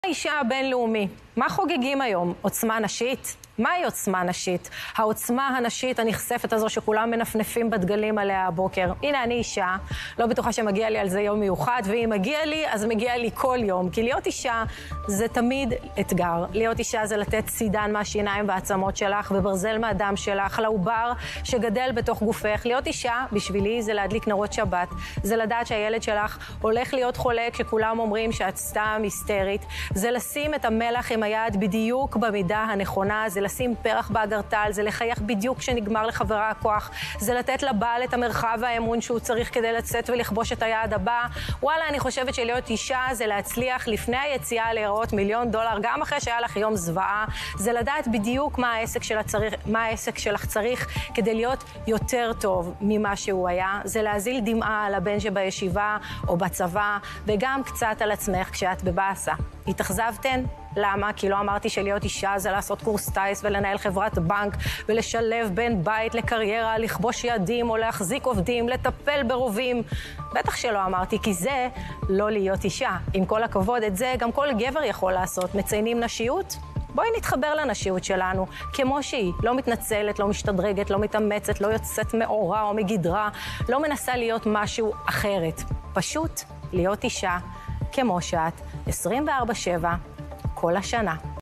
האישה הבינלאומי, מה חוגגים היום? עוצמה נשית? מהי עוצמה נשית? העוצמה הנשית הנחשפת הזו שכולם מנפנפים בדגלים עליה הבוקר. הנה אני אישה, לא בטוחה שמגיע לי על זה יום מיוחד, ואם מגיע לי, אז מגיע לי כל יום. כי להיות אישה זה תמיד אתגר. להיות אישה זה לתת צידן מהשיניים והעצמות שלך, וברזל מהדם שלך, לעובר שגדל בתוך גופך. להיות אישה, בשבילי, זה להדליק נרות שבת. זה לדעת שהילד שלך הולך להיות חולה כשכולם אומרים שאת סתם היסטרית. זה לשים את המלח עם היד בדיוק במידה הנכונה, זה לשים פרח באגרטל, זה לחייך בדיוק כשנגמר לחברה הכוח, זה לתת לבעל את המרחב והאמון שהוא צריך כדי לצאת ולכבוש את היעד הבא. וואלה, אני חושבת שלהיות אישה זה להצליח לפני היציאה להיראות $1,000,000, גם אחרי שהיה לך יום זוועה. זה לדעת בדיוק מה העסק שלך צריך כדי להיות יותר טוב ממה שהוא היה. זה להזיל דמעה על הבן שבישיבה או בצבא, וגם קצת על עצמך כשאת בבאסה. התאכזבתן? למה? כי לא אמרתי שלהיות אישה זה לעשות קורס טייס ולנהל חברת בנק ולשלב בין בית לקריירה, לכבוש יעדים או להחזיק עובדים, לטפל ברובים. בטח שלא אמרתי, כי זה לא להיות אישה. עם כל הכבוד, את זה גם כל גבר יכול לעשות. מציינים נשיות? בואי נתחבר לנשיות שלנו, כמו שהיא. לא מתנצלת, לא משתדרגת, לא מתאמצת, לא יוצאת מאורה או מגדרה, לא מנסה להיות משהו אחרת. פשוט להיות אישה כמו שאת, 24/7, כל השנה.